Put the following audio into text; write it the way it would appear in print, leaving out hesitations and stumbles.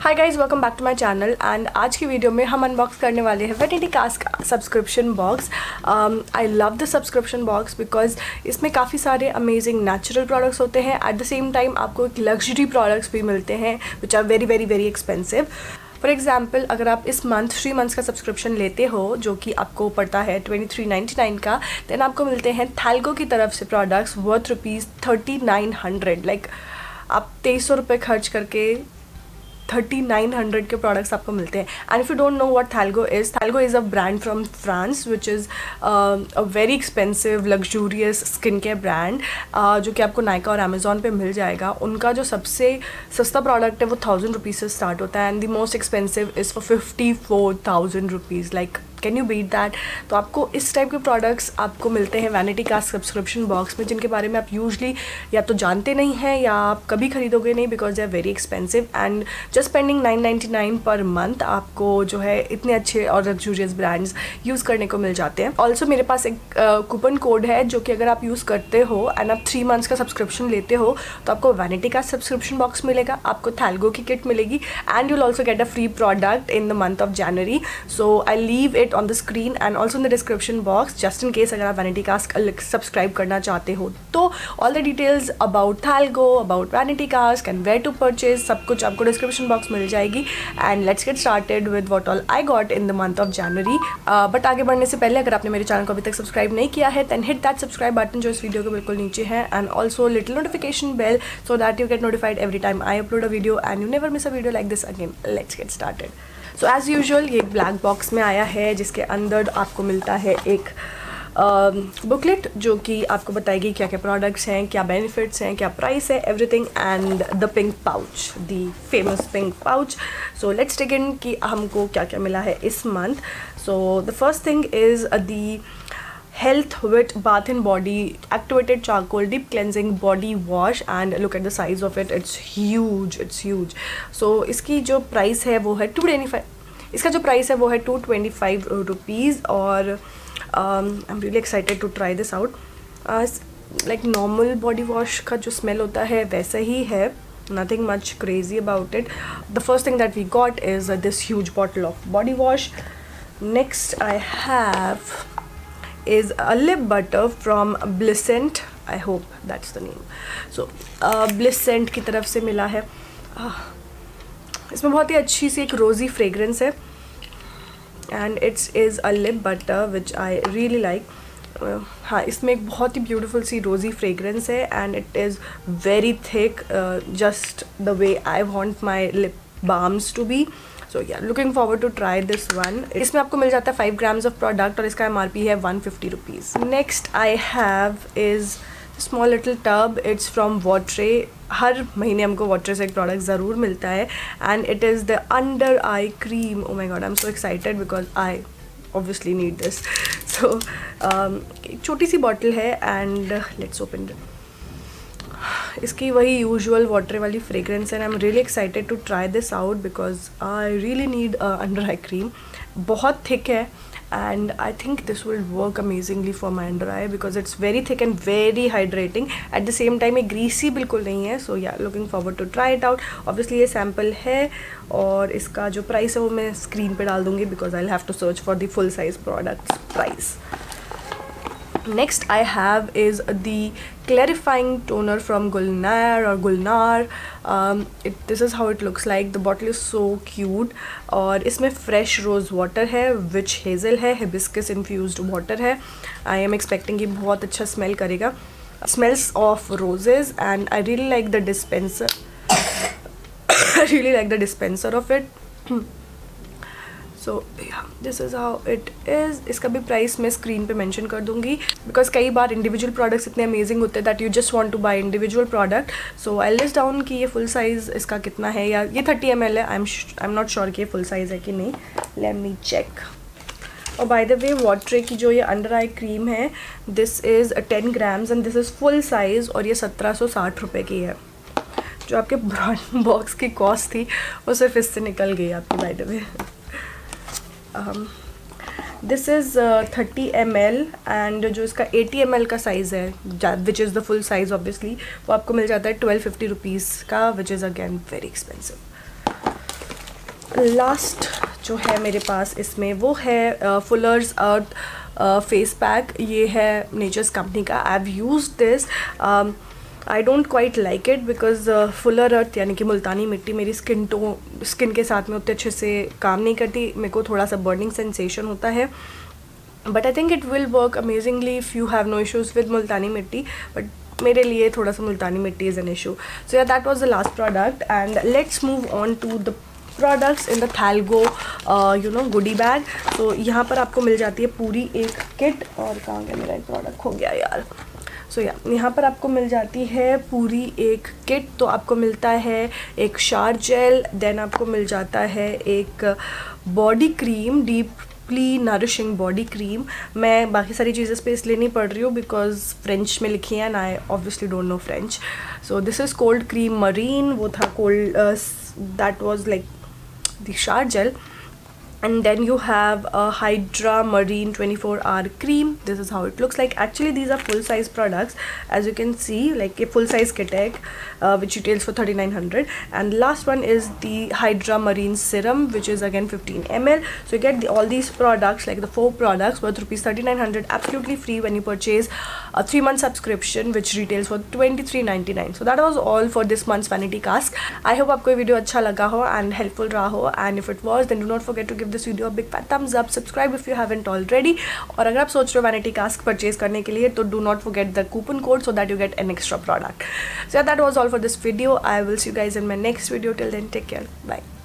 Hi guys, welcome back to my channel. And आज की video में हम अनबॉक्स करने वाले हैं वैनिटी कास्ट का subscription box. I love the subscription box because इसमें काफ़ी सारे अमेजिंग नेचुरल प्रोडक्ट्स होते हैं। एट द सेम टाइम आपको एक लग्जरी प्रोडक्ट्स भी मिलते हैं which are very very very expensive. For example, अगर आप इस मंथ 3 मंथ्स का सब्सक्रिप्शन लेते हो जो कि आपको पड़ता है 2399 का, देन आपको मिलते हैं थैल्गो की तरफ से प्रोडक्ट्स वर्थ ₹3900। लाइक आप 2300 रुपये खर्च करके 3900 के प्रोडक्ट्स आपको मिलते हैं। And if you don't know what Thalgo is a brand from France which is a very expensive luxurious skin care brand जो कि आपको नायका और अमेज़ॉन पे मिल जाएगा। उनका जो सबसे सस्ता प्रोडक्ट है वो 1000 रुपीज़ से स्टार्ट होता है and the most expensive is for 54,000 rupees. Like can you beat that? तो आपको इस टाइप के प्रोडक्ट्स आपको मिलते हैं वैनिटी कास्ट सब्सक्रिप्शन बॉक्स में, जिनके बारे में आप यूजली या तो जानते नहीं हैं या आप कभी खरीदोगे नहीं because they are very expensive. And just spending 999 per month आपको जो है इतने अच्छे और लग्जूरियस ब्रांड्स यूज़ करने को मिल जाते हैं। ऑल्सो मेरे पास एक कूपन कोड है जो कि अगर आप यूज़ करते हो एंड आप 3 मंथ्स का सब्सक्रिप्शन लेते हो तो आपको वैनिटी कास्ट सब्सक्रिप्शन बॉक्स मिलेगा, आपको थैल्गो की किट मिलेगी and you'll also get a free product in the month of January. So I leave it on the screen and also in the description box just in case अगर आप vanity cast subscribe करना चाहते हो तो all the details about Thalgo, about Vanity Cask and where to purchase सब कुछ आपको description box मिल जाएगी। and let's get started with what all I got in the month of January। But आगे बढ़ने से पहले अगर आपने मेरे चैनल को अभी तक सब्सक्राइब नहीं किया है then hit that subscribe button जो इस वीडियो के बिल्कुल नीचे है and also little notification bell so that you get notified every time I upload a video and you never miss a video like this again। let's get started। So as usual ये एक black box में आया है जिसके अंदर आपको मिलता है एक बुकलेट जो कि आपको बताएगी क्या क्या प्रोडक्ट्स हैं, क्या बेनिफिट्स हैं, क्या प्राइस है, everything. And the pink pouch, the famous pink pouch. So let's take in कि हमको क्या क्या मिला है इस month. So the first thing is the Health with Bath and Body Activated Charcoal Deep Cleansing Body Wash and look at the size of it, it's huge। so इसकी जो price है वो है 225, इसका जो प्राइस है वो है 225 रुपीज़। और I am really excited to try this out. Like normal body wash का जो स्मेल होता है वैसा ही है, nothing much crazy about it। the first thing that we got is this huge bottle of body wash। next I have is a lip butter from Blissent, I hope that's the name। so Blissent की तरफ से मिला है। इसमें बहुत ही अच्छी सी एक रोज़ी फ्रेगरेंस है and it is a lip butter which I really like। हाँ, इसमें एक बहुत ही ब्यूटीफुल सी रोज़ी फ्रेगरेंस है and it is very thick, just the way I want my lip balms to be. So yeah looking forward to try this one. इसमें आपको मिल जाता है 5 grams ऑफ प्रोडक्ट और इसका MRP है 150 rupees. Next I have is small little tub, it's from Votre. हर महीने हमको वॉटरे से एक प्रोडक्ट ज़रूर मिलता है and it is the under eye cream. Oh my god, I am so excited because I obviously need this. So एक छोटी सी बॉटल है एंड लेट्स ओपन इट। इसकी वही यूजुअल वाटर वाली फ्रेगरेंस है and I am really excited to try this out because I really need under eye cream. बहुत thick है and I think this will work amazingly for my under eye because it's very thick and very hydrating at the same time. ये greasy बिल्कुल नहीं है। So yeah looking forward to try it out. Obviously ये sample है और इसका जो price है वो मैं स्क्रीन पे डाल दूँगी because I will have to search for the full size products price. Next I have is the clarifying toner from Gulnar। This is how it looks like। the bottle is so cute और इसमें fresh rose water है, witch hazel है, hibiscus infused water है। I am expecting कि बहुत अच्छा smell करेगा। smells of roses and I really like the dispenser। I really like the dispenser of it। So this is how it is. इसका भी price मैं screen पे mention कर दूंगी बिकॉज कई बार इंडिविजुअल प्रोडक्ट्स इतने अमेजिंग होते हैं that you just want to buy individual product. So I list down कि ये फुल साइज़ इसका कितना है, या ये 30 ml है। आई एम नॉट श्योर कि ये फुल साइज़ है कि नहीं, लेट मी चेक। और बाय द वे वॉटरे की जो ये अंडर आई क्रीम है this is 10 grams and this is full size और ये 1760 रुपये की है। जो आपके ब्रांड बॉक्स की कॉस्ट थी वो सिर्फ इससे निकल गई आपकी by the way. This is 30 ml and जो इसका 80 ml का साइज़ है which is the full size obviously वो आपको मिल जाता है 1250 रुपीज़ का, which is again very expensive. Last जो है मेरे पास इसमें वो है फुलर्स अर्थ फेस पैक। ये है नेचर्स कंपनी का। I have used this. I don't quite like it because fuller earth यानी कि मुल्तानी मिट्टी मेरी स्किन के साथ में उतने अच्छे से काम नहीं करती। मेरे को थोड़ा सा बर्निंग सेंसेशन होता है, but I think it will work amazingly if you have no issues with Multani mitti. But मेरे लिए थोड़ा सा मुल्तानी मिट्टी is an issue. So yeah that was the last product and let's move on to the products in the Thalgo goodie bag. तो यहाँ पर आपको मिल जाती है पूरी एक किट। और कहाँ गया मेरा एक प्रोडक्ट, खो गया यार। सो यहाँ पर आपको मिल जाती है पूरी एक किट। तो आपको मिलता है एक शार जेल, देन आपको मिल जाता है एक body cream, deeply nourishing body cream. मैं बाकी सारी चीज़ें इस पर इसलिए नहीं पढ़ रही हूँ बिकॉज फ्रेंच में लिखी है and I obviously don't know French. So this is cold cream marine, वो था cold, that was like the shower gel. And then you have a Hydra Marine 24-hour cream. This is how it looks like. Actually these are full size products, as you can see, like a full size kit which retails for 3900. And last one is the Hydra Marine serum, which is again 15 ml. So you get all these products, like the 4 products worth rupees 3900, absolutely free when you purchase a 3-month subscription which retails for 2399. So that was all for this month's Vanity Cask. I hope आपको ये video अच्छा लगा हो and helpful रहा हो, and if it was then do not forget to give this video a big fat thumbs up, subscribe if you haven't already. और अगर आप सोच रहे हो Vanity Cask परचेज करने के लिए तो do not forget the coupon code so that you get an extra product. So yeah, that was all for this video. I will see you guys in my next video. Till then, take care. Bye.